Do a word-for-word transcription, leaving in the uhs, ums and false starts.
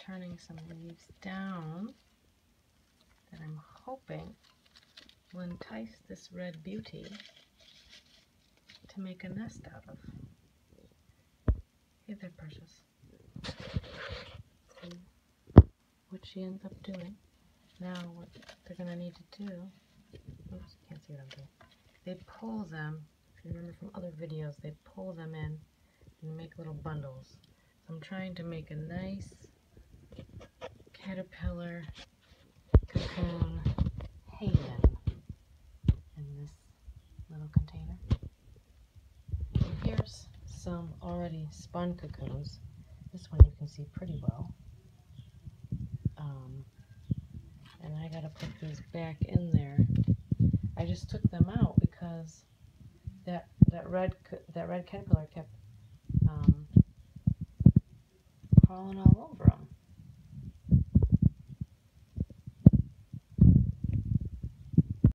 turning some leaves down that I'm hoping will entice this red beauty to make a nest out of. Hey there, precious. See what she ends up doing. Now what they're going to need to do, oops, can't see what I'm doing. They pull them, if you remember from other videos, they pull them in and make little bundles. So I'm trying to make a nice caterpillar cocoon haven in this little container. And here's some already spun cocoons. This one you can see pretty well. Um, and I gotta put these back in there. I just took them out because that that red that red caterpillar kept um, crawling all over them.